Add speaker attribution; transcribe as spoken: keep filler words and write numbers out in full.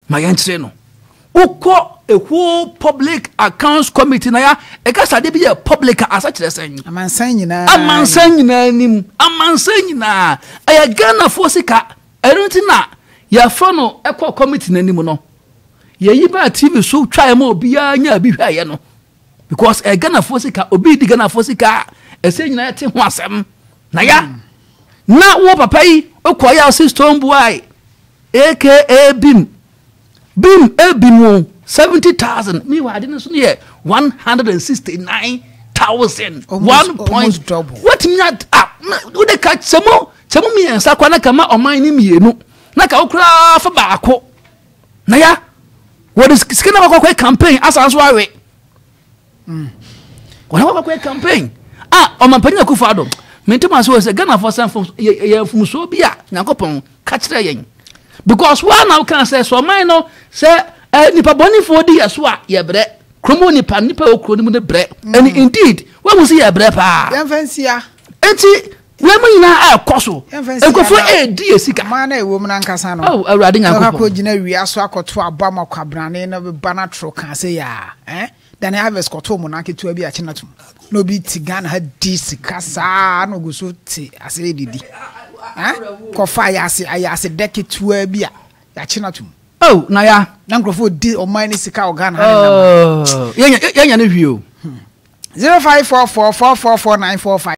Speaker 1: ma yentre no ukọ ehu public accounts committee na ya e ka sade bi public asa kire sen
Speaker 2: amansan nyina
Speaker 1: amansan nyina nim amansan nyina aya Ghana fo sika erunti na ya fo no ekọ committee na nim no ye yi ba T V so twa ma obi ya nya bi hwa ye no because e Ghana fo sika obi di Ghana fo sika ese nyina te ho asem na ya mm. na wo papa yi ekọ ya system boy aka bim bim ebim seventy thousand. Me, I didn't say one hundred and sixty-nine thousand. One point double. What me at ah? Would they catch some more? Some me and Sakwana kama or mine in me no. Naka okra for bako. Naya, what is skin of a campaign? As I swear it. Hmm. What about a campaign? Ah, on my Nana Akuffo Addo. Me to myself a Ghana for some from from Sobia. Nkawkaw catch the yen. Because one now can say so. Mine no say. Eh nipa boni for di yeso a ye bre kromo nipa nipa okro ni mu de bre and indeed we mu see ye bre pa
Speaker 2: yan fansia
Speaker 1: enti we mu nyina akoso enkofo e di esika
Speaker 2: ma na ewo mu na nkasa no
Speaker 1: oh awurade Nkawkaw
Speaker 2: ko gina wi aso akoto abama kwabrane na be bana tro kan se ya eh dan harvest koto mu na ketu abi a chenatum no bi ti Ghana ha di sika sa no go so ti ase didi eh ko fa ya ase ayase deketu abi a ya chenatum.
Speaker 1: Oh, na ya.
Speaker 2: Na Prof di o mine sika o Ghana
Speaker 1: ha na. Oh, yenya yenya ne hwio.
Speaker 2: zero five four four four four four nine four five